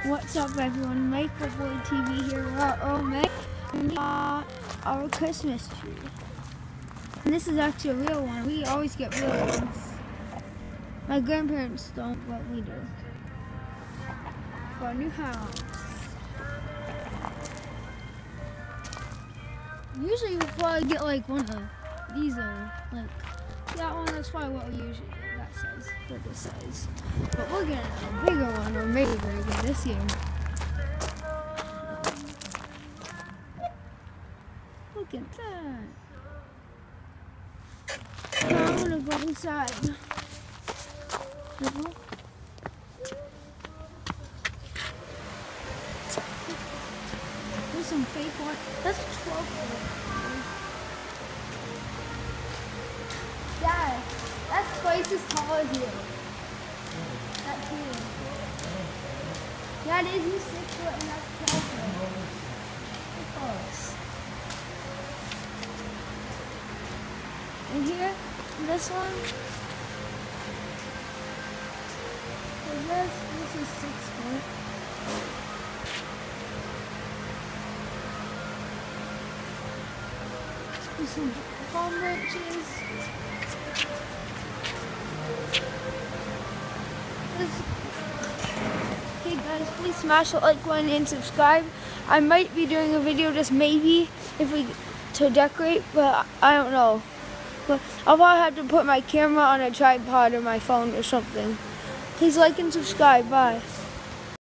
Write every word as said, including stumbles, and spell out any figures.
What's up, everyone? MichaelBoyTV here. We're all making uh, our Christmas tree. And this is actually a real one. We always get real ones. My grandparents don't, but we do. For a new house. Usually we'll probably get like one of these are like that one. That's probably what we usually get. That size, for this size. But we're getting a bigger one, or maybe bigger this year. Look at that. Now I'm gonna go inside. Uh-huh. There's some fake one. That's a twelve foot. Yeah, that's twice as tall as you. That too. Yeah, it is. He's six foot and that's twelve foot. Pretty close. And here, this one. So this, this is six foot. There's some palm branches. Hey guys, please smash the like button and subscribe. I might be doing a video just maybe if we to decorate, but I don't know. But I'll probably have to put my camera on a tripod or my phone or something. Please like and subscribe. Bye.